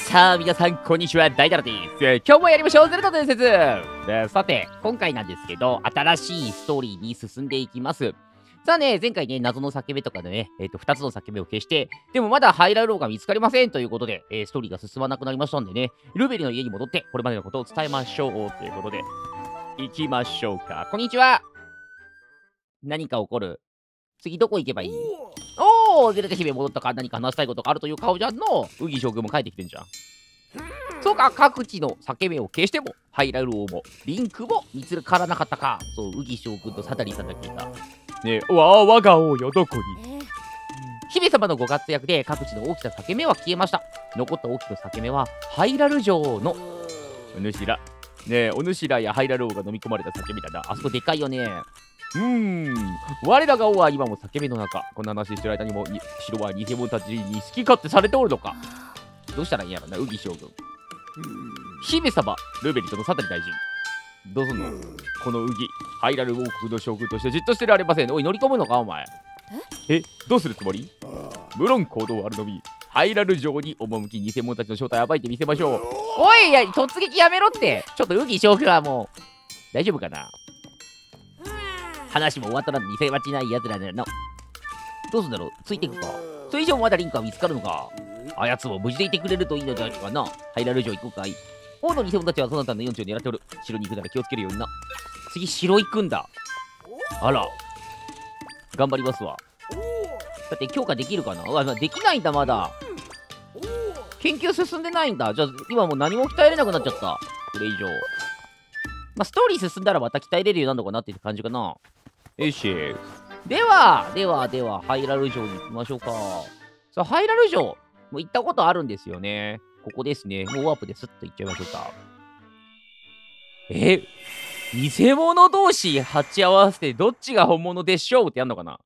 さあ、皆さん、こんにちは。大太郎です。今日もやりましょう。ゼルダ伝説。さて、今回なんですけど、新しいストーリーに進んでいきます。さあね、前回ね、謎の裂け目とかでね、2つの裂け目を消して、でもまだハイラローが見つかりませんということで、ストーリーが進まなくなりましたんでね、ルベリの家に戻って、これまでのことを伝えましょう。ということで、行きましょうか。こんにちは。何か起こる？次どこ行けばいい？おー、ゼルダ姫戻ったか何か話したいことがあるという顔じゃんの。ウギ将軍も帰ってきてんじゃん。そうか、各地の裂け目を消しても、ハイラル王も、リンクも見つからなかったか。そう、ウギ将軍とサタリーさんが聞いた。ねえ、我が王よ、どこに？姫様のご活躍で各地の大きな裂け目は消えました。残った大きな裂け目は、ハイラル城のお主ら。ねえ、お主らやハイラル王が飲み込まれた裂け目だな。あそこでかいよね。我らが王は今も裂け目の中。こんな話してる間にも、城は偽物たちに好き勝手されておるのか。どうしたらいいんやろな、ウギ将軍。姫様、ルベリとのサタリ大臣。どうすんの？このウギ、ハイラル王国の将軍としてじっとしてられません。おい、乗り込むのか、お前。どうするつもり？無論行動あるのみ、ハイラル城に赴き偽物たちの正体を暴いてみせましょう。おい、いや、突撃やめろって。ちょっとウギ将軍はもう、大丈夫かな？話も終わったら見せ待ちない奴らだの。どうすんだろう？ついていくか。それ以上まだリンクは見つかるのか。あやつも無事でいてくれるといいのじゃないかな。ハイラル城行こうかい。王の偽物たちはそなたの命を狙っておる。城に行くなら気をつけるようにな。次、城行くんだ。あら。頑張りますわ。だって強化できるかな？できないんだ、まだ。研究進んでないんだ。じゃあ、今もう何も鍛えれなくなっちゃった。これ以上。まあ、ストーリー進んだらまた鍛えれるようになるのかなって感じかな。よし。では、ハイラル城に行きましょうか。さあ、ハイラル城、もう行ったことあるんですよね。ここですね。もうワープでスッと行っちゃいましょうか。偽物同士鉢合わせてどっちが本物でしょうってやんのかな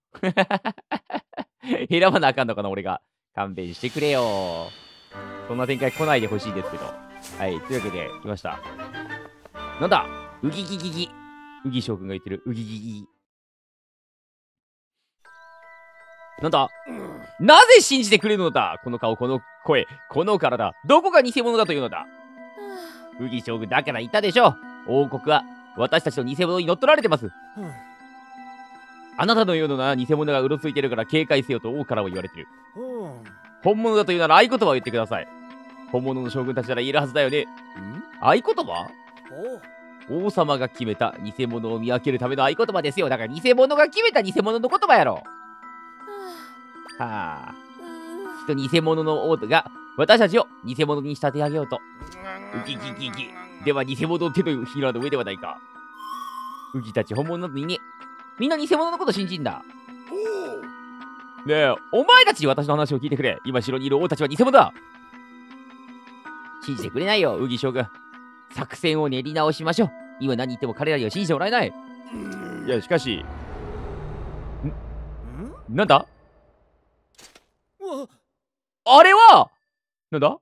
選ばなあかんのかな俺が。勘弁してくれよ。そんな展開来ないでほしいですけど。はい、というわけで、来ました。なんだ？ウギギギギ。ウギ将軍が言ってる。ウギギギ。なんだ？なぜ信じてくれるのだ？この顔、この声、この体、どこが偽物だというのだ？ウギ将軍だから言ったでしょ。王国は私たちの偽物に乗っ取られてます。あなたのような偽物がうろついてるから警戒せよと王からは言われてる。本物だというなら合言葉を言ってください。本物の将軍たちなら言えるはずだよね。合言葉？王様が決めた偽物を見分けるための合言葉ですよ。だから偽物が決めた偽物の言葉やろ。はあ。きっと偽物の王が私たちを偽物に仕立て上げようと。ウギギギギ。では偽物の手のひらの上ではないか。ウギたち本物なのにね。みんな偽物のこと信じんだ。ねえ、お前たちに私の話を聞いてくれ。今城にいる王たちは偽物だ。信じてくれないよ、ウギ将軍。作戦を練り直しましょう。今何言っても彼らには信じてもらえない。いや、しかし。なんだ？あれはなんだ？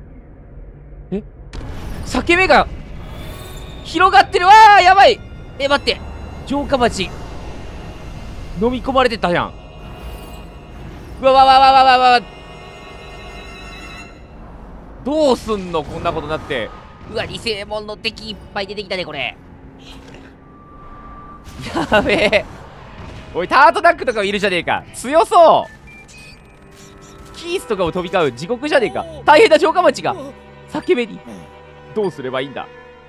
裂け目が広がってる。わー、やばい。待って。城下町飲み込まれてたやん。うわわわわわわわ。どうすんのこんなことになって。うわ、偽物の敵いっぱい出てきたね、これ。やべえ。おい、タートダックとかもいるじゃねえか。強そう。キースとかも飛び交う地獄じゃねえか。大変な城下町が裂け目に。どうすればいいんだ？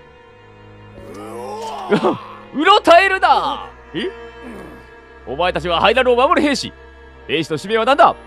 うろたえるな。お前たちはハイラルを守る兵士。兵士の使命は何だ？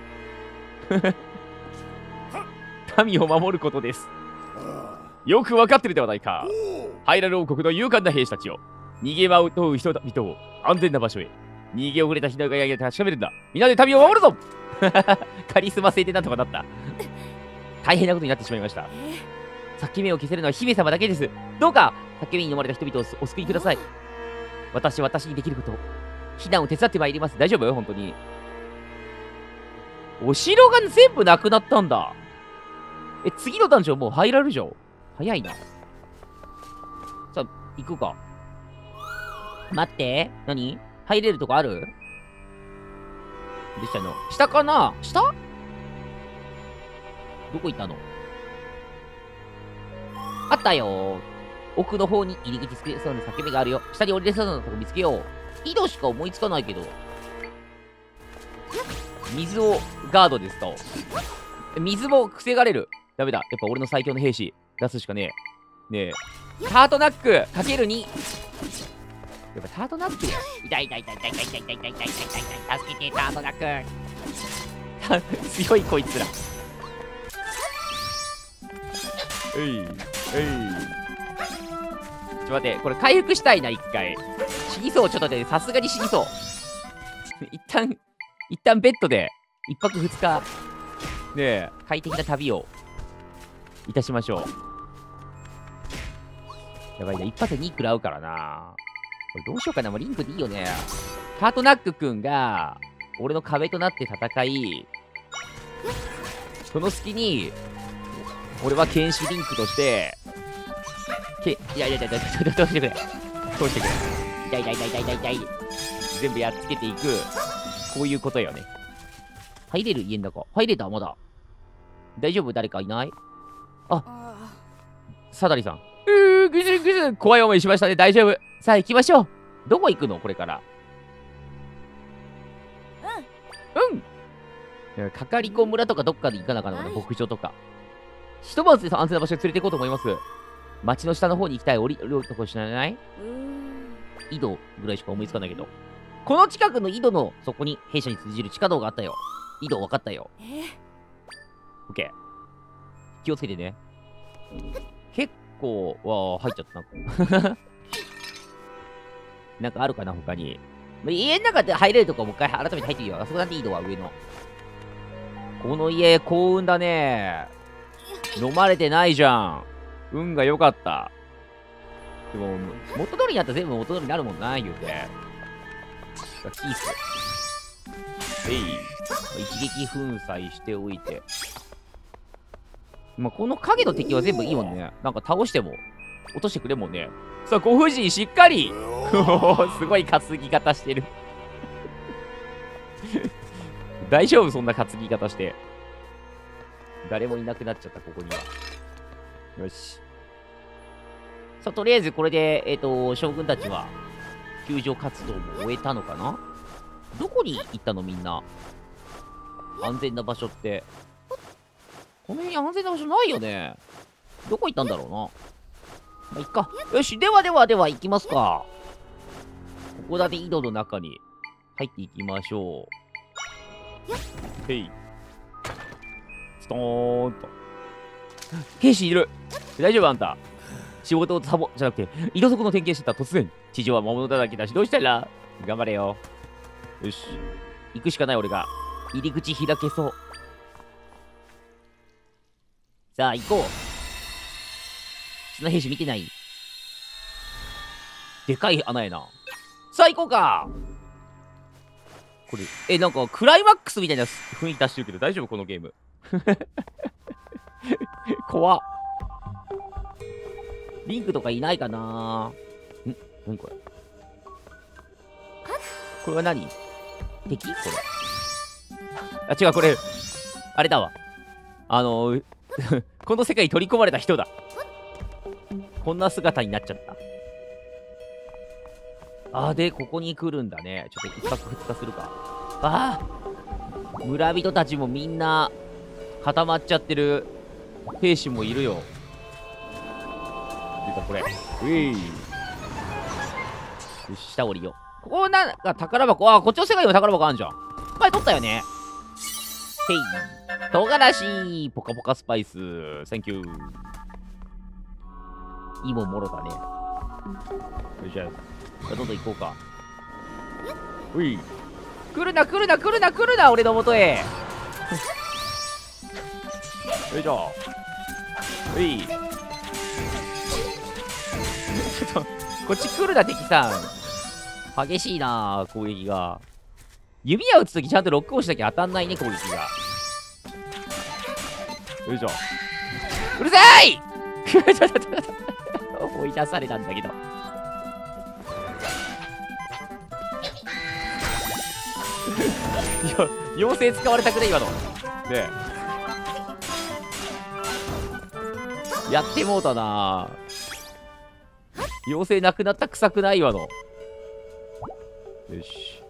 民を守ることです。よくわかってるではないか。ハイラル王国の勇敢な兵士たちを、逃げ惑う人々を安全な場所へ、逃げ遅れた人がや確かめるんだ。みんなで民を守るぞ。カリスマ性でなんとかなった。大変なことになってしまいました。裂け目を消せるのは姫様だけです。どうか裂け目に飲まれた人々をお救いください。私にできること、避難を手伝ってまいります。大丈夫？本当に。お城が全部なくなったんだ。次のダンジョンもうハイラル城？早いな。さあ、行くか。待って。何？入れるとこある？どうしたの？下かな？下？どこ行ったの？ あったよ。奥の方に入り口作れそうな裂け目があるよ。下に降りれそうなとこ見つけよう。井戸しか思いつかないけど。水をガードですと。水も防がれる。ダメだ。やっぱ俺の最強の兵士出すしかねえ。ねえ。タートナックかける2。やっぱタートナックだよ。痛い痛い痛い痛い痛い痛い痛い痛い痛い痛い痛い。助けてタートナック。強いこいつら。ちょっと待って、これ回復したいな、一回。死にそう、ちょっと待って、さすがに死にそう。一旦ベッドで、一泊二日、ねえ、快適な旅を、いたしましょう。やばいな、一発で2食らうからな。これどうしようかな、もうリンクでいいよね。タートナックくんが、俺の壁となって戦い、その隙に、俺は剣士リンクとして、いや、どうしてくれ。どうしてくれ。痛い痛い痛い痛い痛い痛い。全部やっつけていく。こういうことよね。入れる家の中。入れたまだ。大丈夫誰かいない？あ、サダリさん。ぐずぐず。怖い思いしましたね。大丈夫。さあ行きましょう。どこ行くのこれから。うん。かかりこ村とかどっかで行かなかったのかな、牧場とか。一晩で安全な場所に連れて行こうと思います。街の下の方に行きたい。降りるとこ知らない井戸ぐらいしか思いつかないけど。この近くの井戸のそこに弊社に通じる地下道があったよ。井戸分かったよ。オッケー。気をつけてね。結構、入っちゃったな。なんかあるかな他に。家の中で入れるとこもう一回改めて入っていいよ。あそこなんて井戸は上の。この家、幸運だね。飲まれてないじゃん。運が良かった。でも、元通りになったら全部元通りになるもんな、言うて。キース。一撃粉砕しておいて。まあ、この影の敵は全部いいもんね。なんか倒しても、落としてくれもんね。さあ、ご婦人しっかりすごい担ぎ方してる。大丈夫そんな担ぎ方して。誰もいなくなっちゃった、ここには。よし。さあ、とりあえずこれで、将軍たちは、救助活動も終えたのかな？どこに行ったのみんな。安全な場所って。この辺安全な場所ないよね。どこ行ったんだろうな。まあ、いっか。よし、では行きますか。ここだけ井戸の中に入っていきましょう。へい。ストーンと。兵士いる。大丈夫あんた。仕事をサボじゃなくて、井戸底の点検してた突然。地上は魔物だらけだし、どうしたら頑張れよ。よし。行くしかない俺が。入り口開けそう。さあ、行こう。砂兵士見てない？でかい穴やな。さあ、行こうか。これ、なんか、クライマックスみたいな雰囲気出してるけど、大丈夫このゲーム。怖っ。リンクとかいないかな。何これ。これは何？敵？これ。あ、違う、これ、あれだわ。この世界に取り込まれた人だ。こんな姿になっちゃった。で、ここに来るんだね。ちょっと一泊二日するか。村人たちもみんな固まっちゃってる。兵士もいるよ。出た、これ。よし、下降りよう。ここなんか宝箱。こっちの世界にも宝箱あるじゃん。前取ったよね。へい。唐辛子ポカポカスパイス。センキュー。いいもんもろだね。よし、じゃあどんどん行こうか。うい。来るな、俺の元へ。よいしょ。うい。ちょっと、こっち来るな、敵さん。激しいな攻撃が。弓矢撃つときちゃんとロック押しなきゃ当たんないね、攻撃が。よいしょ。うるさい追い出されたんだけど。妖精使われたくね今の。ねえ。 やってもうたな。妖精なくなった臭くないわの。よし。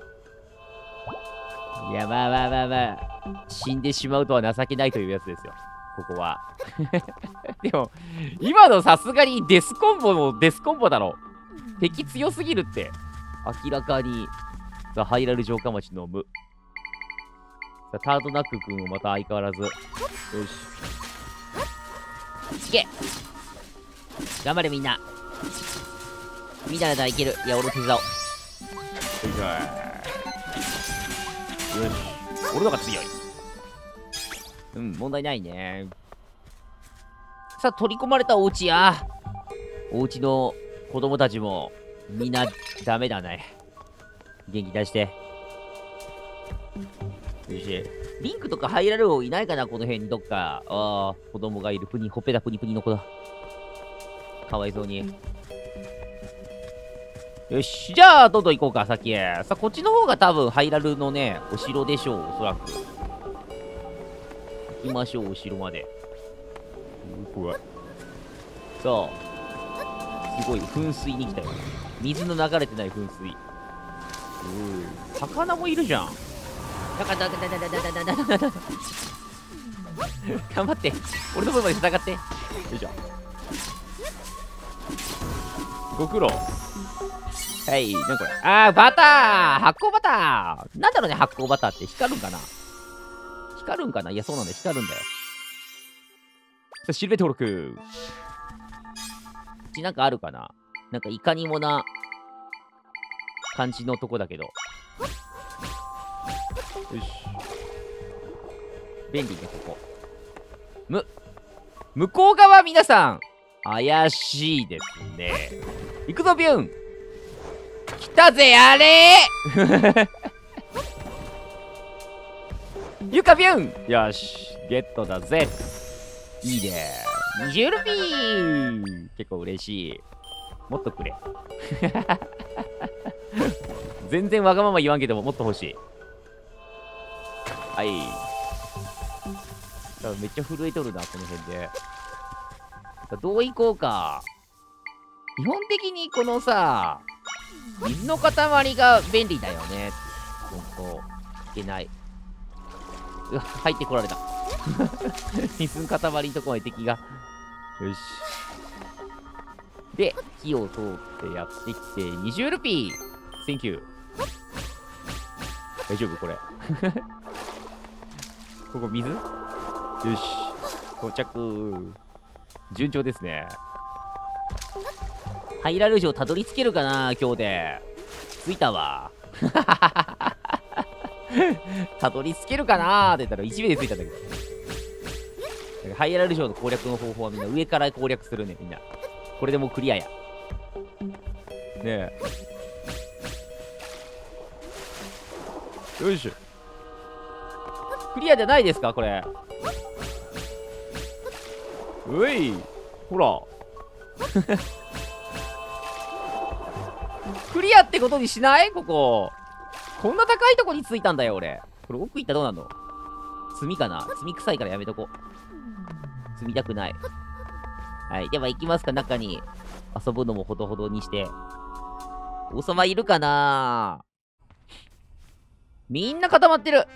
いや、まあまあまあまあ。死んでしまうとは情けないというやつですよ。ここは。でも、今のさすがにデスコンボもデスコンボだろ。敵強すぎるって。明らかに。さあ、ハイラル城下町の無。さあ、タートナック君もまた相変わらず。よし。いけ頑張れみんな。みんなだったらいける。いや、俺も手伝おう。よし。俺のが強い。うん、問題ないね。さあ、取り込まれたお家や。お家の子供たちも、みんなダメだね。元気出して。よし。リンクとか入られるいないかなこの辺にどっか。ああ、子供がいる。ほっぺたプニプニの子だ。かわいそうに。よし。じゃあ、どんどん行こうか、先へ。さあ、こっちの方が多分、ハイラルのね、お城でしょう、おそらく。行きましょう、お城まで。怖い。さあ、すごい、噴水に来たよ。水の流れてない噴水。魚もいるじゃん。頑張って。俺の分まで戦って。よいしょ。ご苦労。はい、なんこれ。あー、バター発酵バターなんだろうね、発酵バターって。光るんかな光るんかないや、そうなんだよ。光るんだよ。さあ、シルベ登録。こっちなんかあるかななんかいかにもな感じのとこだけど。よし。便利ね、ここ。向こう側皆さん、怪しいですね。行くぞ、ビュン来たぜ、あれーゆかビュンよし、ゲットだぜ。いいね。20ルピー結構嬉しい。もっとくれ。全然わがまま言わんけども、もっと欲しい。はい。めっちゃ震えとるな、この辺で。どう行こうか。基本的にこのさ、水の塊が便利だよね。ほんと。いけない。うわ、入ってこられた。水の塊のとこまで敵が。よし。で、火を通ってやってきて、20ルピー。センキュー。大丈夫これ。ここ水よし。到着。順調ですね。ハイラル城たどり着けるかな今日で。着いたわ。たどり着けるかなって言ったら1名で着いたんだけど。ハイラル城の攻略の方法はみんな上から攻略するね、みんな。これでもうクリアや。ねえ。よいしょ。クリアじゃないですかこれ。ういほら。クリアってことにしないここ。こんな高いとこに着いたんだよ、俺。これ奥行ったらどうなんの炭かな炭臭いからやめとこ。炭みたくない。はい。では行きますか、中に。遊ぶのもほどほどにして。王様いるかなみんな固まってる。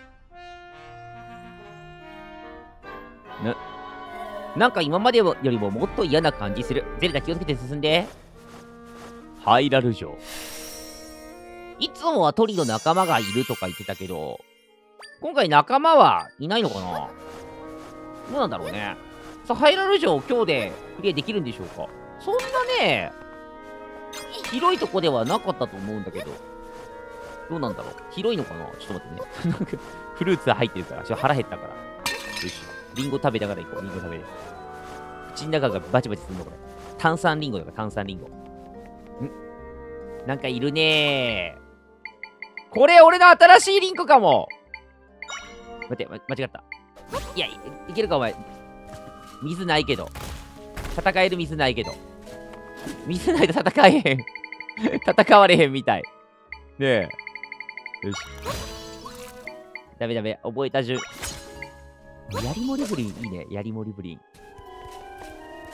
なんか今までよりももっと嫌な感じする。ゼルダ気をつけて進んで。ハイラル城。いつもはトリの仲間がいるとか言ってたけど、今回仲間はいないのかなどうなんだろうね。さあ、ハイラル城今日でクリアできるんでしょうかそんなね、広いとこではなかったと思うんだけど。どうなんだろう広いのかなちょっと待ってね。なんか、フルーツ入ってるから、ちょっと腹減ったから。よし。リンゴ食べながら行こう。リンゴ食べる。口の中がバチバチするのこれ。炭酸リンゴだから、炭酸リンゴ。なんかいるねー。これ俺の新しいリンクかも。待って、間違った。いや、いけるかお前。水ないけど。戦える水ないけど。水ないと戦えへん。戦われへんみたい。ねえ。よし。ダメダメ。覚えた順。ヤリモリブリンいいね。ヤリモリブリン。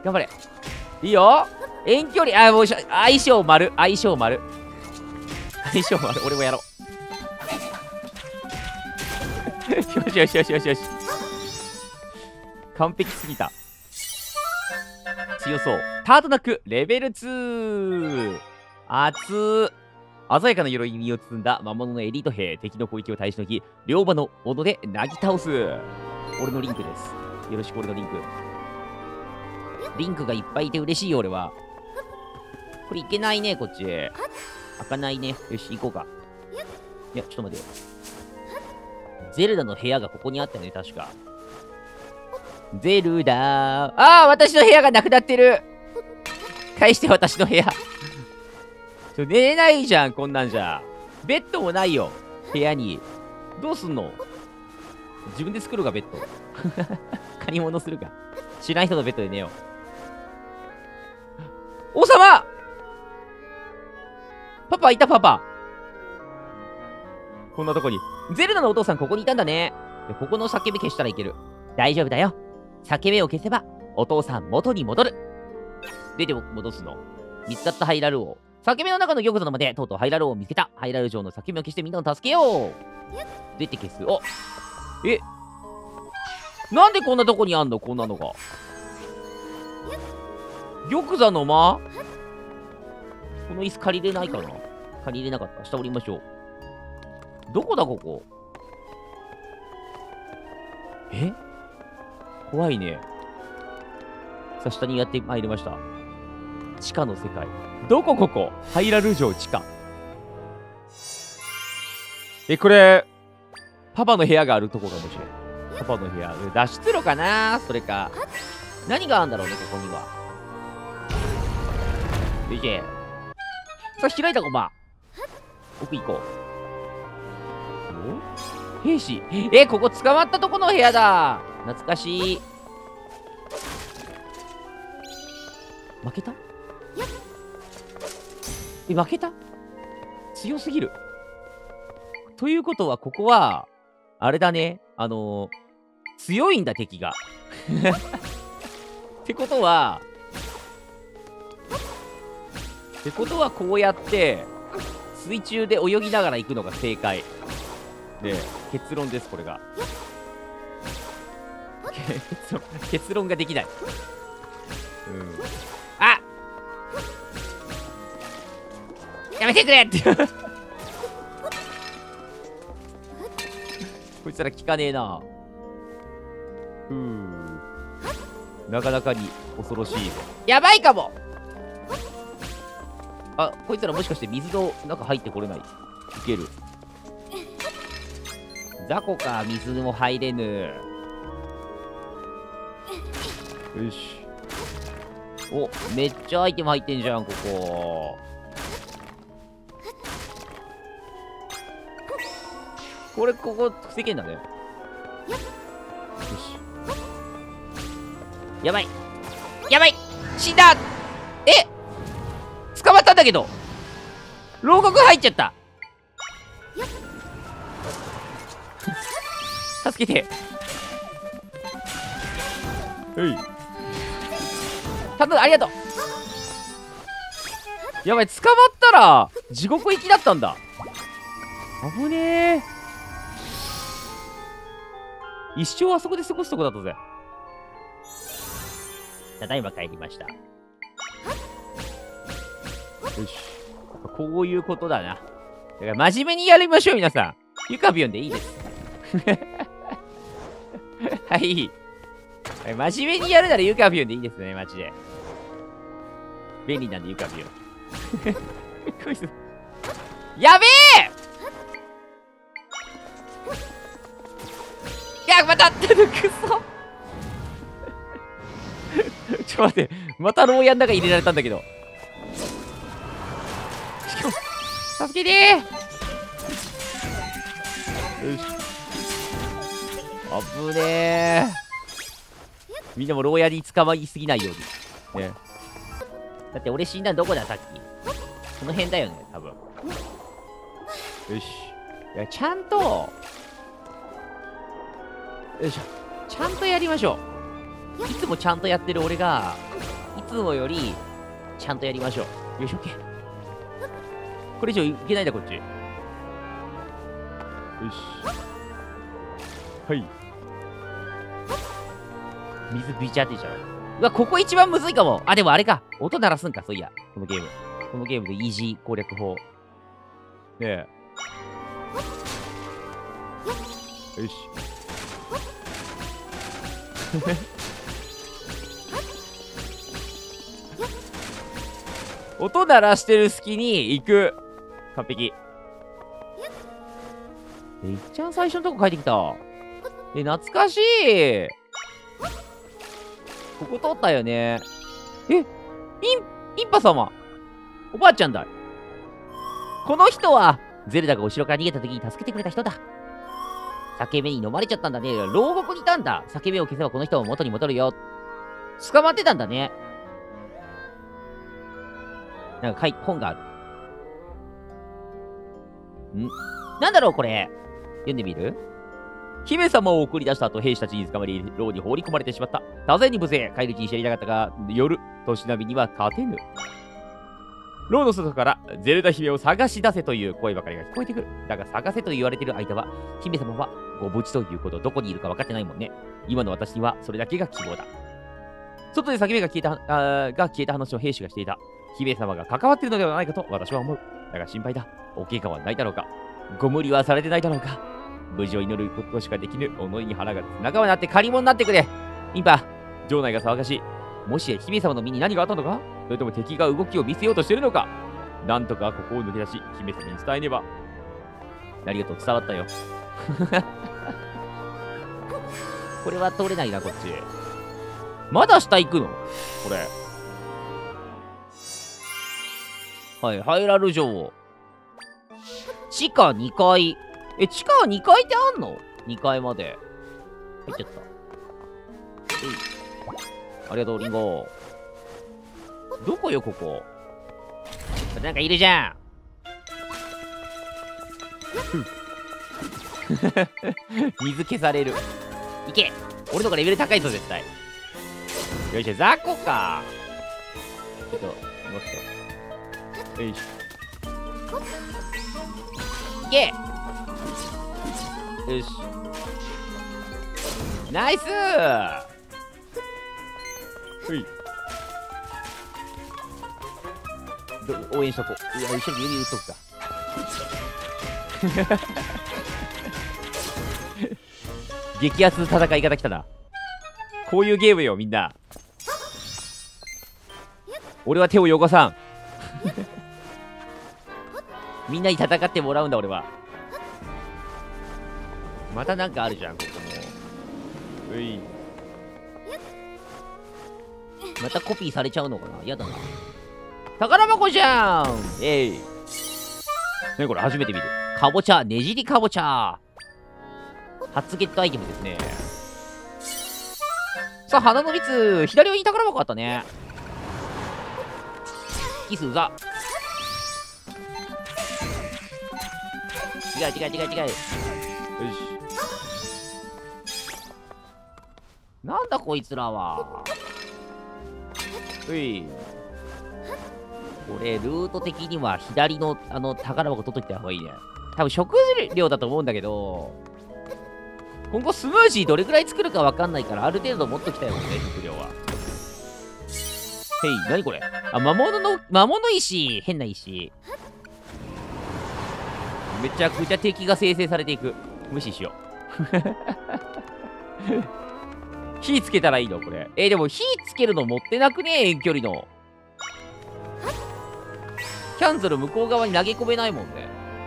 頑張れ。いいよ。遠距離、もう相性丸。相性丸。相性丸。俺もやろう。よしよしよしよしよし。完璧すぎた。強そう。タートナック、レベル2。熱ー。鮮やかな鎧に身を包んだ魔物のエリート兵。敵の攻撃を耐えしのぎ、両刃の斧でなぎ倒す。俺のリンクです。よろしく、俺のリンク。リンクがいっぱいいて嬉しいよ、俺は。これいけないね、こっち。開かないね。よし、行こうか。いや、ちょっと待てよ。ゼルダの部屋がここにあったよね、確か。ゼルダー。私の部屋がなくなってる。返して、私の部屋。寝れないじゃん、こんなんじゃ。ベッドもないよ、部屋に。どうすんの？自分で作るか、ベッド。借り物するか。知らん人のベッドで寝よう。王様！パパいた、パパ。こんなとこに。ゼルダのお父さん、ここにいたんだね。ここの叫び消したらいける。大丈夫だよ。叫びを消せば、お父さん元に戻る。出て戻すの。見つかったハイラル王。叫びの中の玉座のまで、とうとうハイラル王を見つけた。ハイラル城の叫びを消してみんなを助けよう。出て消す。なんでこんなとこにあんの？こんなのが。玉座の間？この椅子借りれないかな？借りれなかった。下降りましょう。どこだ、ここ。怖いね。さあ、下にやってまいりました。地下の世界。どこここ？ハイラル城地下。これ、パパの部屋があるとこかもしれない。パパの部屋。脱出路かな？それか。何があるんだろうね、ここには。いけ。さあ、開いたコマ。奥行こう。兵士。ここ捕まったとこの部屋だ。懐かしい。負けた？負けた？強すぎる。ということは、ここは、あれだね。強いんだ、敵が。ってことは、こうやって、水中で泳ぎながら行くのが正解。で、結論です、これが。結論ができない。やめてくれってこいつら聞かねえな。なかなかに恐ろしい。やばいかも。こいつらもしかして水の中入ってこれない？いける。雑魚か、水も入れぬ。よし。めっちゃアイテム入ってんじゃん、ここ。ここ防げんだね。よし。やばい。やばい！死んだ！捕まったんだけど牢獄入っちゃった。助けて。ありがとう。やばい、捕まったら地獄行きだったんだ。危ねえ。一生あそこで過ごすとこだったぜ。ただいま帰りました。よし。こういうことだな。だから真面目にやりましょう、皆さん。ユカビオンでいいです。はい。真面目にやるならユカビオンでいいですね、マジで。便利なんでユカビオン。こいつ。やべえ！またくそちょっと待って、また牢屋の中入れられたんだけど。助けてー。よし。危ねえ。みんなも牢屋に捕まりすぎないように。ね。だって俺死んだのどこだ、さっき。この辺だよね、多分。よし。いや、ちゃんと、よいしょ。ちゃんとやりましょう。いつもちゃんとやってる俺が、 いつもより、ちゃんとやりましょう。よし、オッケー。これ以上いけないんだ、こっち。よし。はい。水ビチャってちゃう。うわ、ここ一番むずいかも。あ、でもあれか。音鳴らすんか、そういや。このゲーム。このゲームでイージー攻略法。ねえ。よし。音鳴らしてる隙に行く。完璧。いっちゃん最初のとこ帰ってきた。懐かしい。ここ通ったよね。インパ様。おばあちゃんだ。この人は、ゼルダがお城から逃げた時に助けてくれた人だ。裂け目に飲まれちゃったんだね。牢獄にいたんだ。裂け目を消せばこの人も元に戻るよ。捕まってたんだね。なんか本がある。なんだろうこれ。読んでみる？姫様を送り出した後、兵士たちに捕まり、牢に放り込まれてしまった。多勢に無勢。帰るうちに知りたかったが、夜、年波には勝てぬ。牢の外から、ゼルダ姫を探し出せという声ばかりが聞こえてくる。だが、探せと言われている間は、姫様はご無事ということ、どこにいるか分かってないもんね。今の私には、それだけが希望だ。外で裂け目が消えた話を兵士がしていた。姫様が関わっているのではないかと私は思う。だが心配だ。お怪我はないだろうか。ご無理はされてないだろうか。無事を祈ることしかできぬ。己に腹が仲間になって借り物になってくれ。インパ、城内が騒がしい。もしや姫様の身に何があったのか？それとも敵が動きを見せようとしているのか？なんとかここを抜け出し、姫様に伝えねば。ありがとう、伝わったよ。これは通れないな、こっち。まだ下行くの？これ。はい、ハイラル城。地下2階。地下2階ってあんの？ 2 階まで。入っちゃった。ありがとう、リンゴ。どこよ、ここ。なんかいるじゃん。水消される。いけ。俺の方がレベル高いぞ、絶対。よいしょ、雑魚か。ちょっと、待って。よいしょ。いけ。よし。ナイスー。ほい。応援しとこう。いや、後ろに指打っとくか。激アツ戦い方来たな。こういうゲームよ、みんな。俺は手を汚さん。みんなに戦ってもらうんだ、俺は。またなんかあるじゃん、ここも。うい。またコピーされちゃうのかな？やだな。宝箱じゃん。ね、これ初めて見る。かぼちゃ、ねじりかぼちゃ。初ゲットアイテムですね。さあ、花の蜜。左上に宝箱あったね。キスうざ。違う。よし。なんだこいつらは。うい。これ、ルート的には左の宝箱取っといた方がいいね。多分食料だと思うんだけど、今後スムージーどれくらい作るかわかんないから、ある程度持っときたいもんね、食料は。へい、なにこれ？あ、魔物石。変な石。めちゃくちゃ敵が生成されていく。無視しよう。火つけたらいいのこれ。でも火つけるの持ってなくね？遠距離の。キャンセル向こう側に投げ込めないもんね。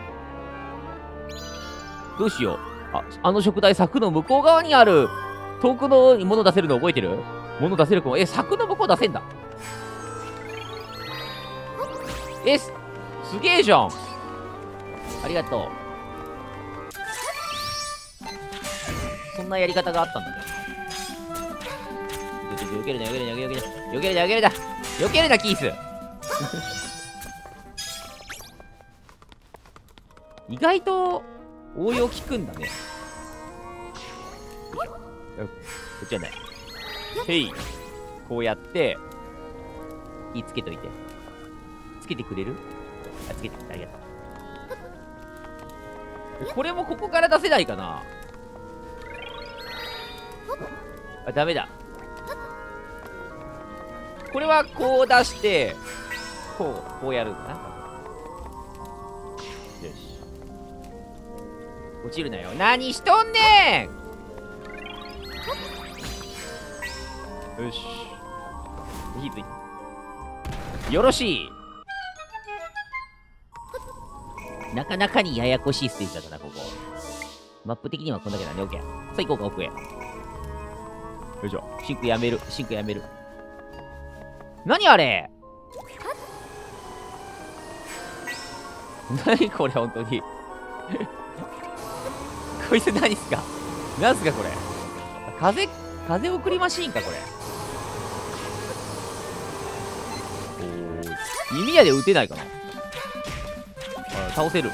どうしよう。あの食材柵の向こう側にある遠くのもの出せるの覚えてる？もの出せるかも。柵の向こう出せんだ。すげえじゃん。ありがとう。そんなやり方があったんだね。よけるな、キース。意外と応用効くんだね。こっちじゃない。へい。こうやって、 キーつけといて。つけてくれる？あ、つけてくれ。ありがとう。これもここから出せないかな？あ、ダメだ。これはこう出して、こうやるんだな。よし。落ちるなよ。何しとんねん！よし。火ついた。よろしい。なかなかにややこしいステージだったな、ここ。マップ的にはこんだけなんで、オッケー。さあ行こうか、奥へ。よいしょ。シンクやめる。シンクやめる。何あれ？何これ、ほんとに。こいつ何すか？何すか、これ。風送りマシーンか、これ。弓矢で撃てないかな。あ、倒せる。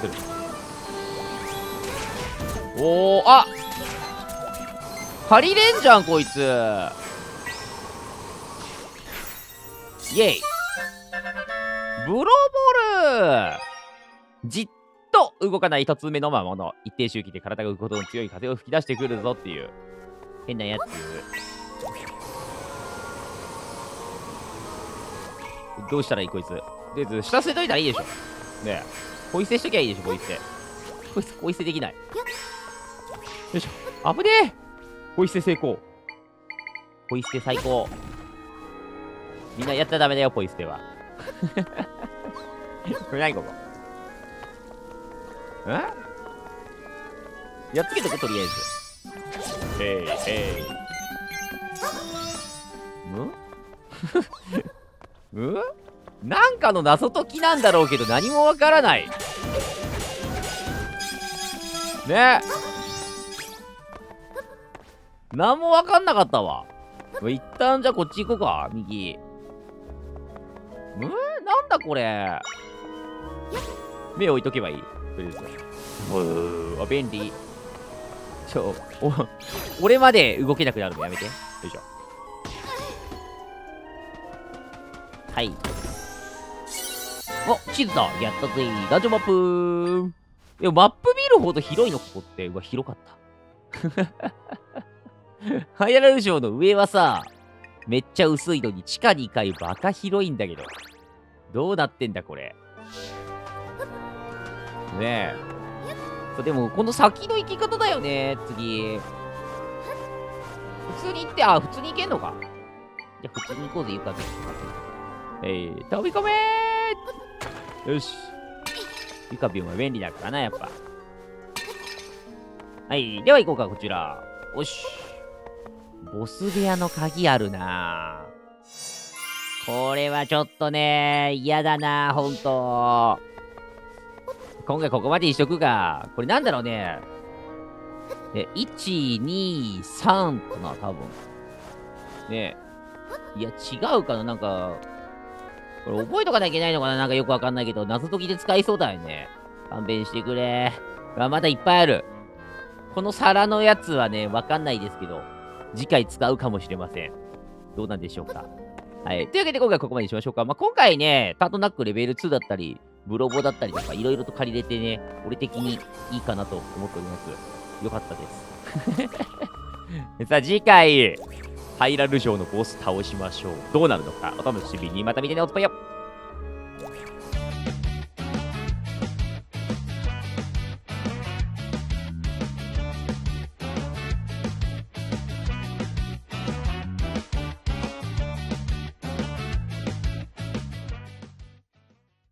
おー、あ、借りれんじゃん、こいつ。イェイ。ブロボル。じっと動かない一つ目の魔物。一定周期で体が動くほどの強い風を吹き出してくるぞっていう変なやつ。どうしたらいいこいつ。で、下捨てといたらいいでしょ。ねえ。ポイ捨てしときゃいいでしょ、ポイ捨て。ポイ捨てできない。よいしょ。危ねえ。ポイ捨て成功。ポイ捨て最高。みんなやったらダメだよ、ポイ捨ては。これ何ここ。やっつけとこ、とりあえず。なんかの謎解きなんだろうけど何もわからないね。何もわかんなかったわ。一旦じゃあこっち行こうか。右。なんだこれ。目置いとけばいい。とりあえず。便利。俺まで動けなくなるのやめて。よいしょ。はい。お、地図だ。やったぜ。ダンジョンマップ。いや、マップ見るほど広いの、ここって。うわ、広かった。ハイラル城の上はさ、めっちゃ薄いのに、地下2階バカ広いんだけど。どうなってんだ、これ。ねえ。でも、この先の行き方だよね、次。普通に行って、普通に行けんのか。じゃあ、普通に行こうぜ、ゆかぜ。飛び込めー。よし。ゆかびんは便利だからな、やっぱ。はい。では行こうか、こちら。よし。ボス部屋の鍵あるな。これはちょっとね、嫌だな、ほんと。今回ここまでにしとくか。これなんだろうね。1、2、3かな、多分。ねえ。いや、違うかな、なんか。これ覚えとかなきゃいけないのかな、なんかよくわかんないけど、謎解きで使いそうだよね。勘弁してくれ。まだいっぱいある。この皿のやつはね、わかんないですけど、次回使うかもしれません。どうなんでしょうか。はい。というわけで今回はここまでにしましょうか。今回ね、タートナックレベル2だったり、ブロボだったりとか、いろいろと借りれてね、俺的にいいかなと思っております。よかったです。さあ、次回、ハイラル城のボス倒しましょう。どうなるのか、お楽しみに。また見てね、おつぱよ。